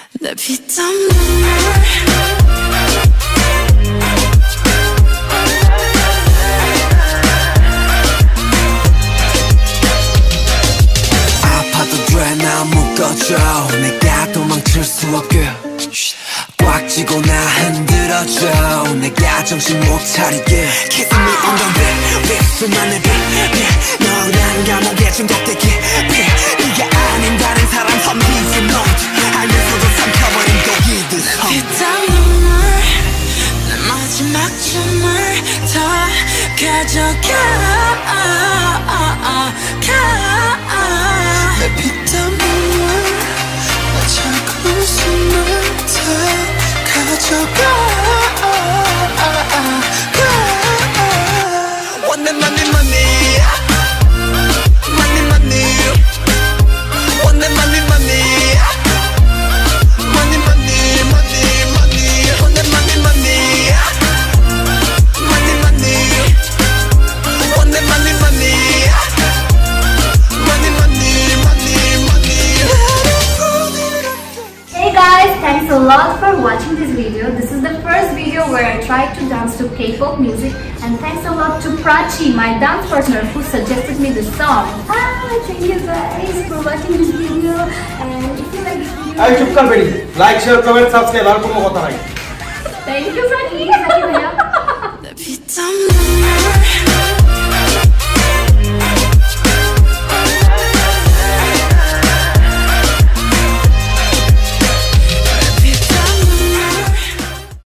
내 피땀 눈물 아파도 돼 나 묶어줘 내가 도망칠 수 없게 꽉 쥐고 나 흔들어줘 내가 정신 못 차리게 Kiss me on the lip 수만의 빛 너란 감옥에 중독되게 네가 아닌 다른 사람 섬기지 못 알면서도 삼켜버린 독이듯 피땀 눈물 내 마지막 춤을 다 가져가 내 피땀 눈물 나 자꾸 웃음을 다 가져가 One and money money Money money One and money money Money money money money One and money money Money money One and money money Money money money money Hey guys, thanks a lot for watching this video. This is the first video where I tried to dance to K-pop music, and thanks a lot to Prachi, my dance partner, who suggested me this song. Thank you guys for watching this video, and if you like this video, I chupkar bedi. Like, share, comment, subscribe. Aar kono kotha nahi. Thank you, Prachi. 내 피땀